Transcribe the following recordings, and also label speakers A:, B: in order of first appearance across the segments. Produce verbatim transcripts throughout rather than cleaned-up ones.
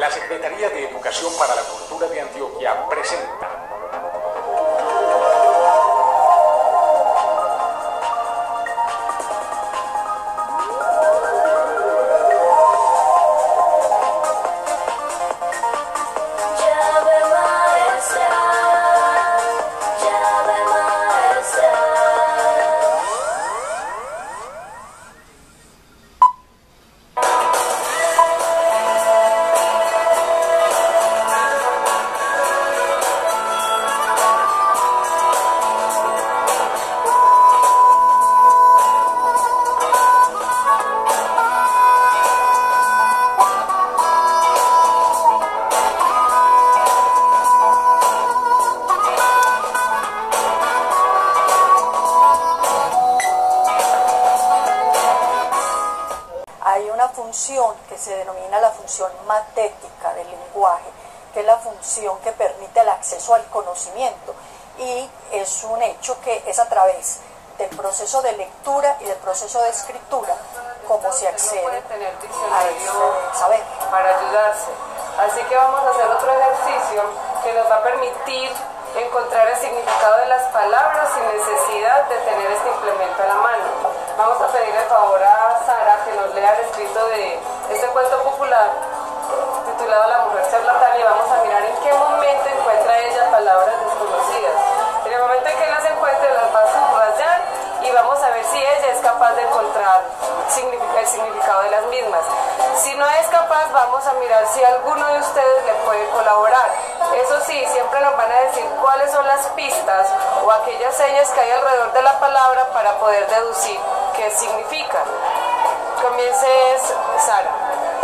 A: La Secretaría de Educación para la Cultura de Antioquia presenta
B: función que se denomina la función matética del lenguaje, que es la función que permite el acceso al conocimiento, y es un hecho que es a través del proceso de lectura y del proceso de escritura como se accede
C: no tener
B: a ese saber.
C: Para ayudarse. Así que vamos a hacer otro ejercicio que nos va a permitir encontrar el significado de las palabras sin necesidad de tener este implemento a la mano. Vamos a pedir el favor a Sara que nos lea el escrito de este cuento popular titulado La mujer charlatana, y vamos a mirar en qué momento encuentra ella palabras desconocidas. En el momento en que las encuentre las va a subrayar y vamos a ver si ella es capaz de encontrar el significado de las mismas. Si no es capaz, vamos a mirar si alguno de ustedes le puede colaborar. Eso sí, siempre nos van a decir cuáles son las pistas o aquellas señas que hay alrededor de la palabra para poder deducir qué significa. Comiences, Sara.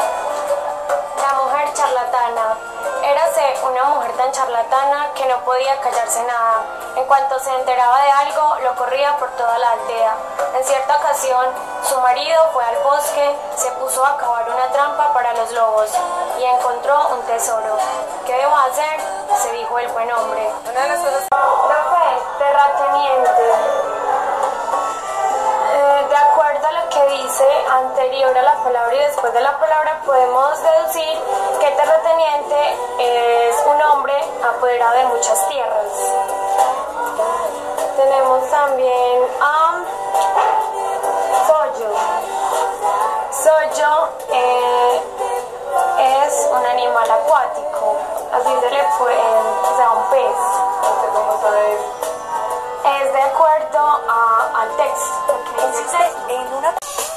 D: La mujer charlatana. Érase una mujer tan charlatana que no podía callarse nada. En cuanto se enteraba de algo, lo corría por toda la aldea. En cierta ocasión, su marido fue al bosque, se puso a cavar una trampa para los lobos y encontró un tesoro. ¿Qué debo hacer?, se dijo el buen hombre.
C: Una de las cosas...
D: Profe, terrateniente. Eh, de acuerdo a lo que dice anterior a la palabra y después de la palabra, podemos deducir que terrateniente es un hombre apoderado de muchas tierras. Tenemos también a Sollo. Sollo eh, es un animal acuático, así se le puede, o sea, un pez.
C: Vamos a ver.
D: Es de acuerdo a, al texto.
B: Entonces, en una...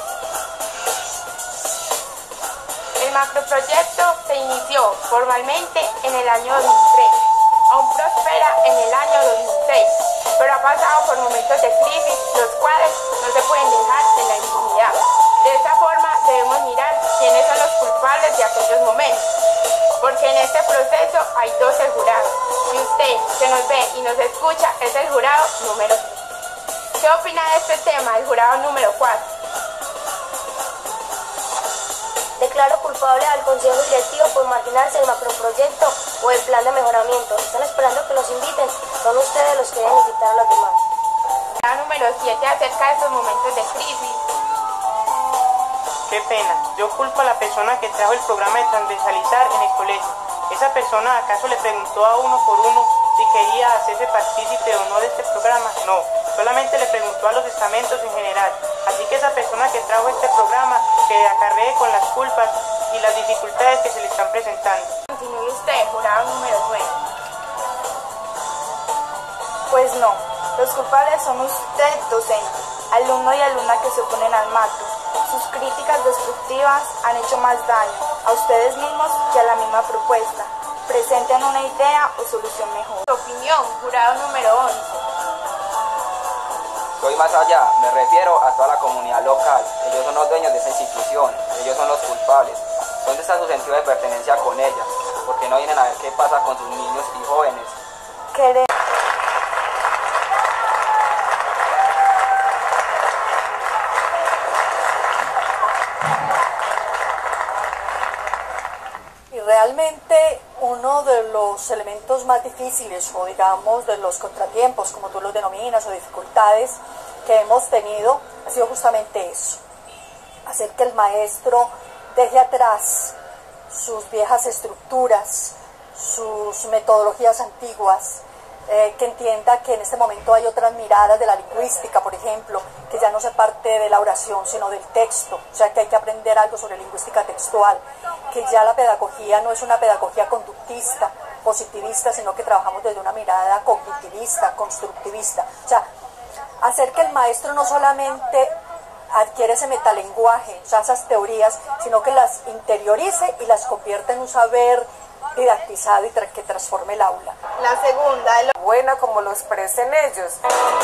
E: El macroproyecto se inició formalmente en el año dos mil tres, aún prospera en el año dos mil seis, pero ha pasado por momentos de crisis, los cuales no se pueden dejar en la impunidad. De esta forma debemos mirar quiénes son los culpables de aquellos momentos, porque en este proceso hay doce jurados, y usted que nos ve y nos escucha es el jurado número tres. ¿Qué opina de este tema el jurado número cuatro?
D: Declaro culpable al Consejo Directivo por marginarse el macroproyecto o el plan de mejoramiento. Están esperando que los inviten. Son ustedes los que deben invitar a los demás.
E: La número siete acerca de estos momentos de crisis.
F: Qué pena. Yo culpo a la persona que trajo el programa de transversalizar en el colegio. ¿Esa persona acaso le preguntó a uno por uno si quería hacerse partícipe o no de este programa? No, solamente le preguntó a los estamentos en general. Así que esa persona que trajo este programa que acarree con las culpas y las dificultades que se le están presentando.
E: Continúe usted, jurado número nueve.
G: Pues no, los culpables son usted, docente, alumno y alumna que se oponen al macro. Sus críticas destructivas han hecho más daño a ustedes mismos que a la misma propuesta. Presenten una idea o solución mejor.
E: Opinión, jurado número once.
H: Soy más allá, me refiero a toda la comunidad local. Ellos son los dueños de esa institución, ellos son los culpables. ¿Dónde está su sentido de pertenencia con ella? ¿Por qué no vienen a ver qué pasa con sus niños y jóvenes?
G: Queremos
B: Realmente uno de los elementos más difíciles, o digamos de los contratiempos, como tú los denominas, o dificultades que hemos tenido, ha sido justamente eso: hacer que el maestro deje atrás sus viejas estructuras, sus metodologías antiguas, eh, que entienda que en este momento hay otras miradas de la lingüística, por ejemplo, que ya no se parte de la oración sino del texto, o sea que hay que aprender algo sobre lingüística textual, que ya la pedagogía no es una pedagogía conductista, positivista, sino que trabajamos desde una mirada cognitivista, constructivista, o sea, hacer que el maestro no solamente adquiere ese metalenguaje, o sea, esas teorías, sino que las interiorice y las convierta en un saber didactizado y tra que transforme el aula.
G: La segunda,
C: lo... buena como lo expresen ellos.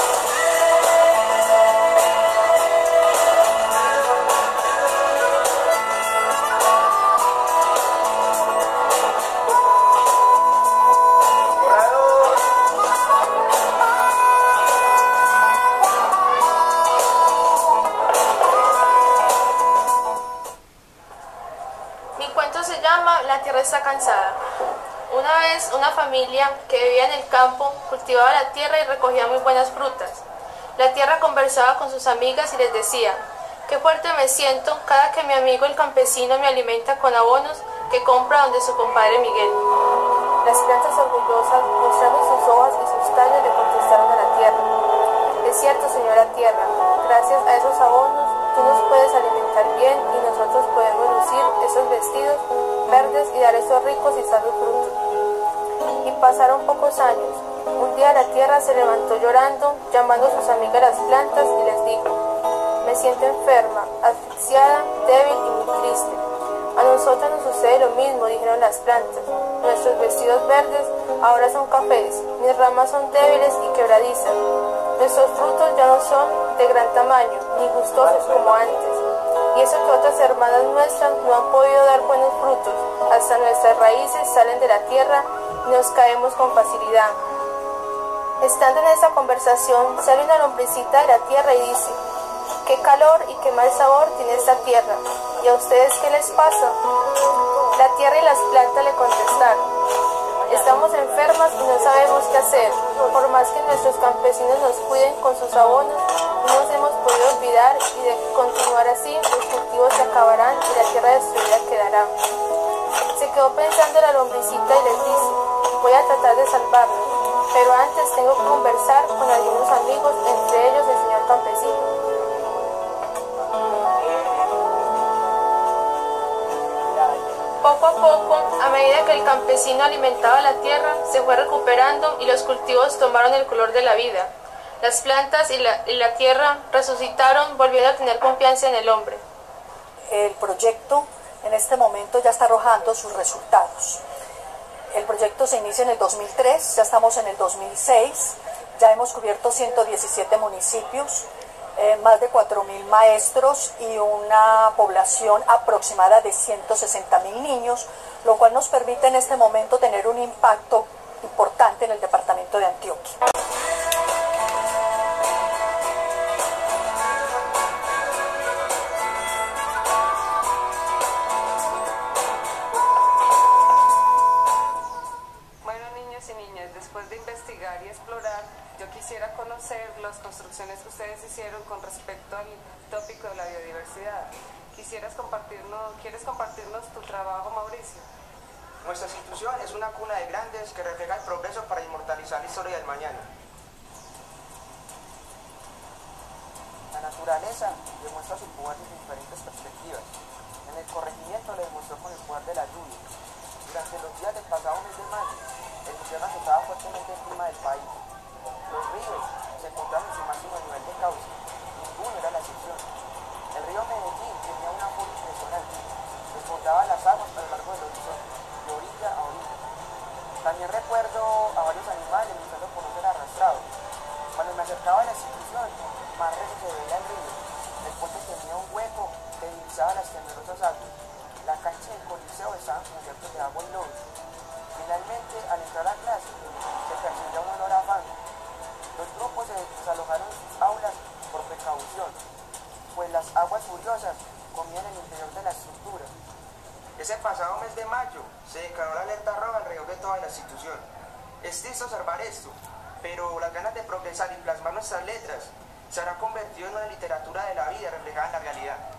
E: La tierra está cansada. Una vez una familia que vivía en el campo cultivaba la tierra y recogía muy buenas frutas. La tierra conversaba con sus amigas y les decía: qué fuerte me siento cada que mi amigo el campesino me alimenta con abonos que compra donde su compadre Miguel. Las plantas orgullosas, mostrando sus hojas y sus tallos, le contestaron a la tierra: es cierto, señora tierra, gracias a esos abonos tú nos puedes alimentar bien y nosotros podemos lucir esos vestidos verdes y dar esos ricos y sabios frutos. Y pasaron pocos años. Un día la tierra se levantó llorando, llamando a sus amigas las plantas y les dijo: me siento enferma, asfixiada, débil y muy triste. A nosotras nos sucede lo mismo, dijeron las plantas. Nuestros vestidos verdes ahora son cafés, mis ramas son débiles y quebradizas. Nuestros frutos ya no son de gran tamaño, ni gustosos como antes. Y eso que otras hermanas nuestras no han podido dar buenos frutos, hasta nuestras raíces salen de la tierra y nos caemos con facilidad. Estando en esa conversación, sale una lombricita de la tierra y dice: qué calor y qué mal sabor tiene esta tierra. ¿Y a ustedes qué les pasa? La tierra y las plantas le contestaron: estamos enfermas y no sabemos qué hacer. Por más que nuestros campesinos nos cuiden con sus abonos, no nos hemos podido olvidar y de continuar así, los cultivos se acabarán y la tierra destruida quedará. Se quedó pensando la lombricita y les dice: voy a tratar de salvarlo, pero antes tengo que conversar con algunos amigos, entre ellos el señor campesino. Poco a poco, a medida que el campesino alimentaba la tierra, se fue recuperando y los cultivos tomaron el color de la vida. Las plantas y la, y la tierra resucitaron, volviendo a tener confianza en el hombre.
B: El proyecto en este momento ya está arrojando sus resultados. El proyecto se inicia en el dos mil tres, ya estamos en el dos mil seis, ya hemos cubierto ciento diecisiete municipios, Eh, más de cuatro mil maestros y una población aproximada de ciento sesenta mil niños, lo cual nos permite en este momento tener un impacto importante en el departamento de Antioquia.
C: Bueno, niños y niñas, después de investigar y explorar, yo quisiera conocer las construcciones que ustedes hicieron con respecto al tópico de la biodiversidad. Quisieras compartirnos, ¿Quieres compartirnos tu trabajo, Mauricio?
I: Nuestra institución es una cuna de grandes que refleja el progreso para inmortalizar la historia del mañana. La naturaleza demuestra su poder desde diferentes perspectivas. En el corregimiento lo demostró con el poder de la lluvia. Durante los días del pasado mes de mayo, el invierno azotaba fuertemente el clima del país. Los ríos se encontraban en su máximo nivel de cauce, ninguno era la excepción. El río Medellín tenía una forma impresionante, desbordaba las aguas a lo largo del horizonte, de orilla a orilla. También recuerdo a varios animales luchando por no ser arrastrados. Cuando me acercaba a la institución, más recio se veía el río. El puente tenía un hueco que divisaba las temerosas aguas. La cancha del coliseo estaba cubierta de agua y lodo. Finalmente, al entrar a clase, se percibía un olor a fango. Los grupos se desalojaron en sus aulas por precaución, pues las aguas furiosas comían el interior de la estructura.
J: Ese pasado mes de mayo se declaró la alerta roja alrededor de toda la institución. Es triste observar esto, pero las ganas de progresar y plasmar nuestras letras se habrán convertido en una literatura de la vida reflejada en la realidad.